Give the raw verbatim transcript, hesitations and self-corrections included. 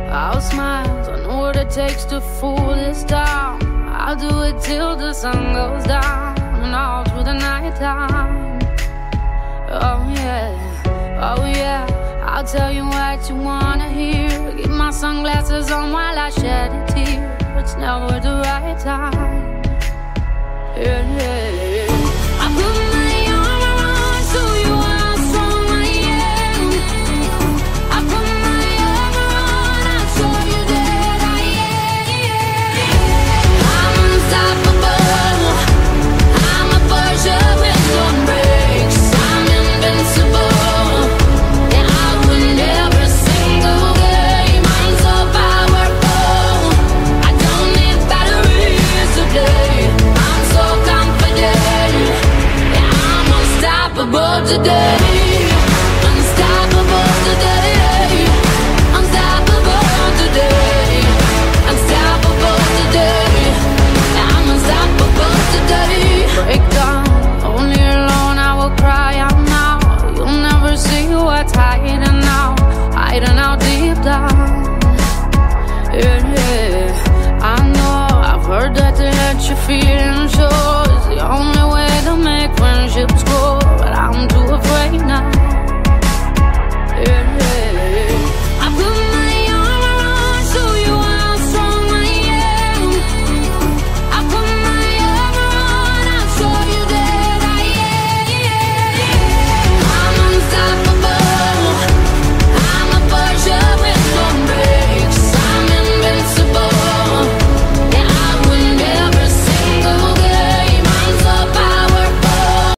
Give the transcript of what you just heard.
All smiles, I know what it takes to fool this town. I'll do it till the sun goes down and all through the night time. Oh yeah, oh yeah, I'll tell you what you wanna hear. Keep my sunglasses on while I shed a tear. It's never the right time. Yeah, yeah, yeah. I put my arm around so you how strong I am. I put my arm around, I'll show you that I am. I'm unstoppable. I'm a Porsche with no brakes. I'm invincible. Yeah, I win every single game. I'm so powerful. I don't need batteries today. I'm so confident. Yeah, I'm unstoppable today. Unstoppable today. Unstoppable today. Unstoppable today. Yeah, I'm unstoppable today. Break down, only alone I will cry out now. You'll never see what's hiding out, hiding out deep down. Yeah, yeah, I know, I've heard that to let your feelings show is the only way to make friendships grow, but I'm too afraid now.